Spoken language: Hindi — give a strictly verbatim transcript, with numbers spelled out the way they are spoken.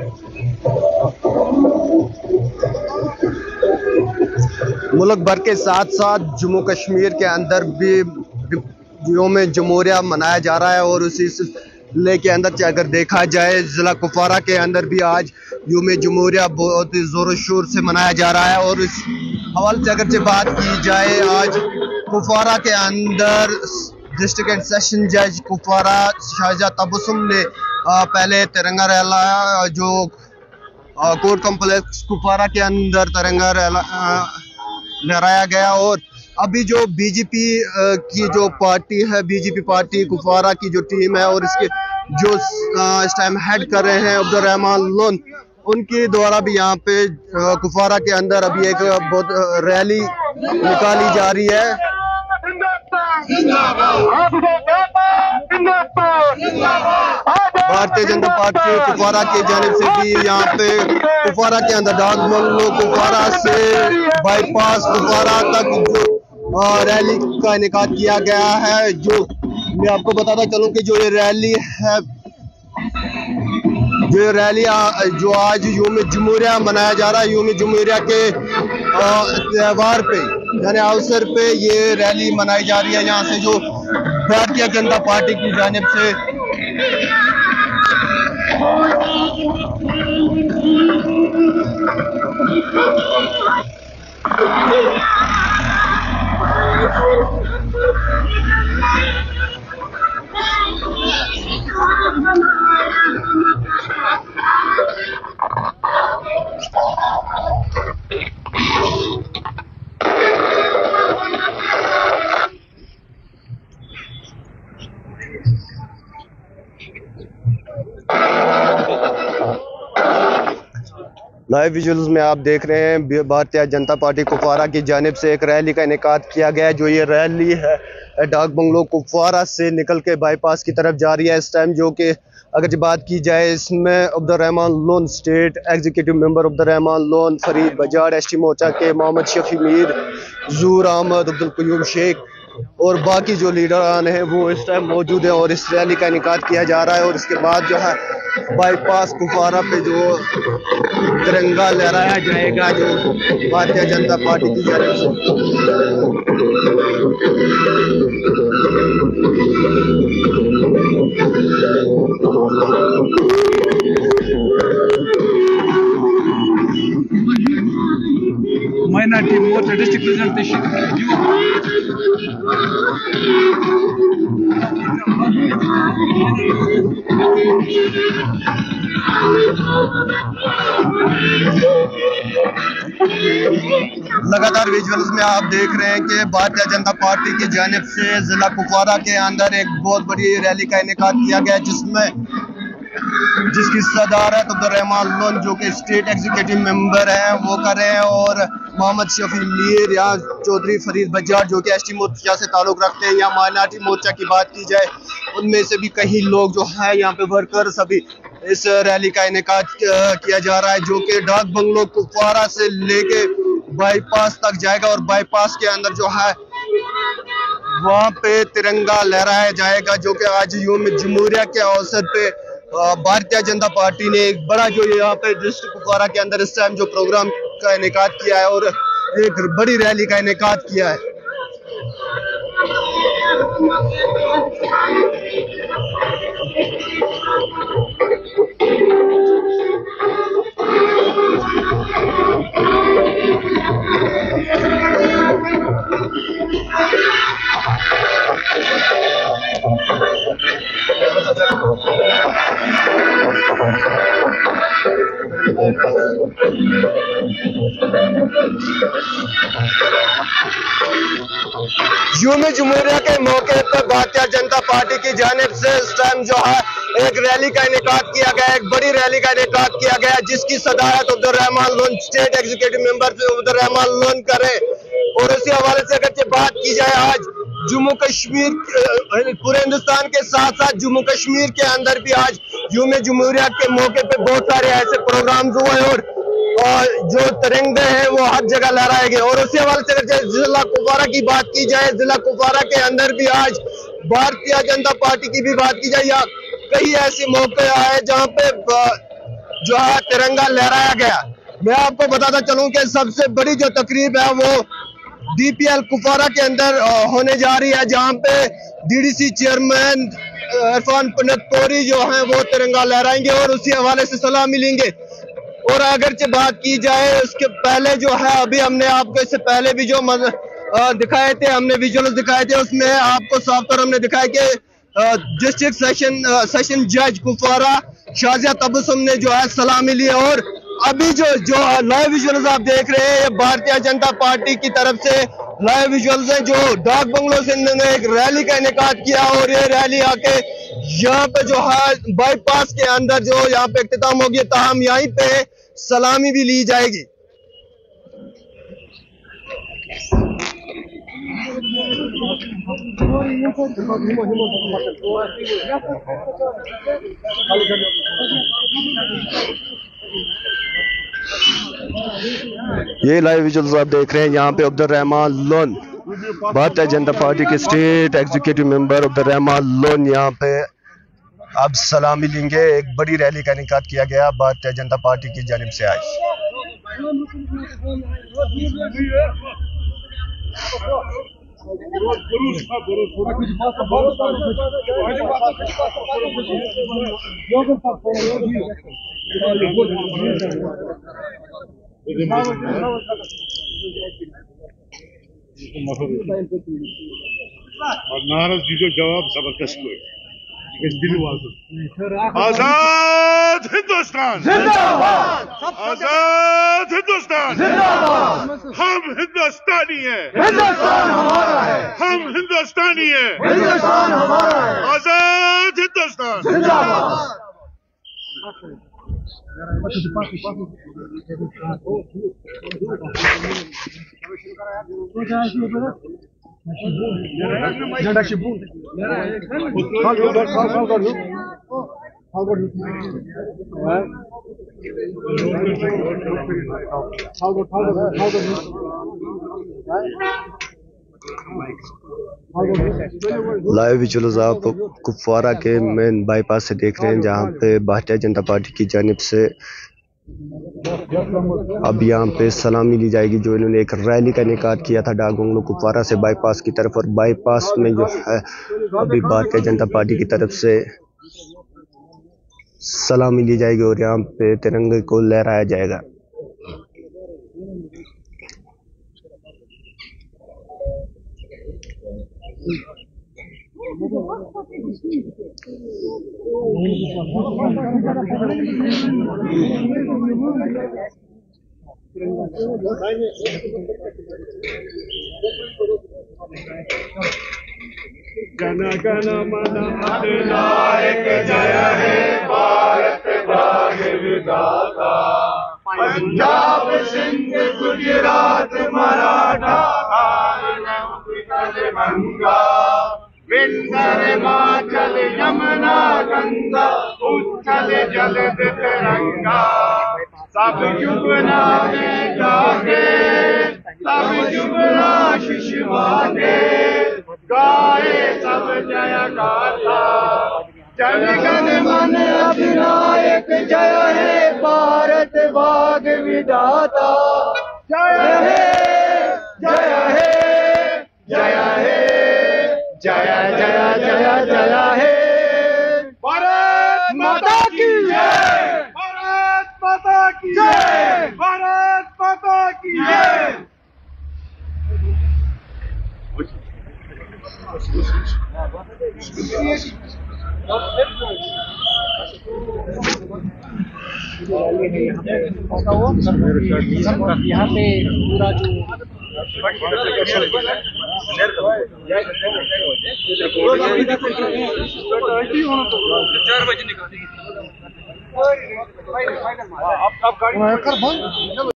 मुल्क भर के साथ साथ जम्मू कश्मीर के अंदर भी यौम जमहूरिया मनाया जा रहा है और उसी सिलसिले के अंदर अगर देखा जाए ज़िला कुपवारा के अंदर भी आज यौम जमहूरिया बहुत ही ज़ोर शोर से मनाया जा रहा है। और इस हवाले से अगर बात की जाए, आज कुपवारा के अंदर डिस्ट्रिक्ट एंड सेशन जज कुपवारा शाहजहा तबस्सुम ने पहले तिरंगा लहराया, जो कोर्ट कॉम्प्लेक्स कुपवारा के अंदर तिरंगा लहराया गया। और अभी जो बीजेपी की जो पार्टी है, बीजेपी पार्टी कुपवारा की जो टीम है और इसके जो इस टाइम हेड कर रहे हैं अब्दुल रहमान लोन, उनके द्वारा भी यहाँ पे कुपवारा के अंदर अभी एक बहुत रैली निकाली जा रही है। भारतीय जनता पार्टी कुपवारा की जानिब से भी यहाँ पे कुपवारा के अंदर डाक बंगलो कुपवारा से बाईपास कुपवारा तक जो रैली का इनेकाद किया गया है। जो मैं आपको बताता चलूं कि जो ये रैली है, जो ये रैली जो आज यौम जमहूरिया मनाया जा रहा है, यौम जमहूरिया के त्यौहार पे यानी अवसर पे ये रैली मनाई जा रही है। यहाँ से जो भारतीय जनता पार्टी की जानिब से लाइव विजुअल्स में आप देख रहे हैं भारतीय जनता पार्टी कुपवारा की जानिब से एक रैली का इनेकाद किया गया है। जो ये रैली है डाक बंगलो कुपवारा से निकल के बाईपास की तरफ जा रही है इस टाइम। जो कि अगर बात की जाए, इसमें Abdul Rahman Lone state executive member Abdul Rahman Lone, Farid Bajad S T Morcha के, मोहम्मद शफी मीर, जूर अहमद, अब्दुल कयूम शेख और बाकी जो लीडरान हैं वो इस टाइम मौजूद हैं और इस रैली का इनेकाद किया जा रहा है। और इसके बाद जो है बाईपास कुपवारा पे जो तिरंगा लहराया जाएगा जो भारतीय जनता पार्टी की जानिब से। Minority Morcha district presentation. लगातार विजुअल्स में आप देख रहे हैं कि भारतीय जनता पार्टी की जानिब से जिला कुपवारा के अंदर एक बहुत बड़ी रैली का इनेकाद किया गया, जिसमें जिसकी सदारत अब्दुल रहमान लोन जो कि स्टेट एग्जीक्यूटिव मेंबर हैं वो कर रहे हैं, और मोहम्मद शफी मीर या चौधरी फरीद बजाड़ जो कि एस टी मोर्चा से ताल्लुक रखते हैं, या माइनॉरिटी मोर्चा की बात की जाए उनमें से भी कई लोग जो है यहाँ पे वर्कर सभी इस रैली का इनेकाद किया जा रहा है, जो कि डाक बंगलो कुपवारा से लेके बाईपास तक जाएगा। और बाईपास के अंदर जो है वहाँ पे तिरंगा लहराया जाएगा, जो कि आज यौम जमहूरिया के अवसर पे भारतीय जनता पार्टी ने एक बड़ा जो यहाँ पे डिस्ट्रिक्ट कुपवारा के अंदर इस टाइम जो प्रोग्राम का इनेकाद किया है और एक बड़ी रैली का इनेकाद किया है। यौम जमहूरिया के मौके पर भारतीय जनता पार्टी की जानिब से इस टाइम जो है एक रैली का इनेकाद किया गया, एक बड़ी रैली का इनेकाद किया गया, जिसकी सदारत Abdul Rahman Lone state executive member Abdul Rahman Lone करे। और इसी हवाले से अगर बात की जाए, आज जम्मू कश्मीर पूरे हिंदुस्तान के साथ साथ जम्मू कश्मीर के अंदर भी आज यौम जमहूरिया के मौके पे बहुत सारे ऐसे प्रोग्राम्स हुए और और जो तिरंगे हैं वो हर जगह लहराए गए। और उसी हवाले से अगर जिला कुपवारा की बात की जाए, जिला कुपवारा के अंदर भी आज भारतीय जनता पार्टी की भी बात की जाए, या कई ऐसे मौके आए जहां पे जो है तिरंगा लहराया गया। मैं आपको बताता चलूं कि सबसे बड़ी जो तकरीब है वो डीपीएल कुपवारा के अंदर होने जा रही है, जहां पे डीडीसी चेयरमैन इरफान पन्नतपोरी जो हैं वो तिरंगा लहराएंगे और उसी हवाले से सलामी लेंगे। और अगरचे बात की जाए उसके पहले जो है, अभी हमने आपको इससे पहले भी जो दिखाए थे, हमने विजुअल्स दिखाए थे, उसमें आपको साफ तौर हमने दिखाया कि डिस्ट्रिक्ट सेशन सेशन जज कुपवारा शाजिया तबस्सुम ने जो है सलामी ली। और अभी जो जो लाइव विजुअल्स आप देख रहे हैं, ये भारतीय जनता पार्टी की तरफ से लाइव विजुअल्स हैं, जो डाक बंगलों से इन्होंने एक रैली का इनेकाद किया और ये रैली आके यहाँ पे जो है बाईपास के अंदर जो यहाँ पे इख्तिताम होगी, ताहम यहीं पे सलामी भी ली जाएगी। ये लाइव विजुअल्स आप देख रहे हैं, यहाँ पे अब्दुल रहमान लोन, भारतीय जनता पार्टी के state executive member Abdul Rahman Lone यहाँ पे अब सलामी लेंगे। एक बड़ी रैली का इनेकाद किया गया भारतीय जनता पार्टी की जानिब से आज। और नाराज जी को जवाब जबरदस्त हुए। आजाद हिंदुस्तान जिंदाबाद, आजाद हिंदुस्तान जिंदाबाद। हम हिंदुस्तानी हैं, हिंदुस्तान हमारा है, हम हिंदुस्तानी हैं, हिंदुस्तान हमारा है, आजाद हिंदुस्तान जिंदाबाद। लाइव विजुअल्स आप कुपवारा के मेन बाईपास से देख रहे हैं, जहां पे भारतीय जनता पार्टी की जानिब से अब यहाँ पे सलामी ली जाएगी। जो इन्होंने एक रैली का इनेकाद किया था डाक बंगलो कुपवारा से बाईपास की तरफ, और बाईपास में जो है अभी भारतीय जनता पार्टी की तरफ से सलामी ली जाएगी और यहाँ पे तिरंगे को लहराया जाएगा। जन गण मन अधिनायक जय हे भारत भाग्य विधाता, पंजाब सिंध गुजरात मराठा उत्कल गंगा, विंध्य हिमाचल यमुना गंगा, उच्छल जलद तिरंगा। सब जुगना में जागे, सब जुगना शिशुवागे, गाए सब जय गाथा। जन गण मन अधिनायक जय हे भारत भाग्य विधाता, जय हे जय हे जय हे जय जय जय जय हे। भारत माता की जय, भारत माता की जय, भारत माता की जय। यहाँ पे पूरा जो चार बजे निकालेंगे।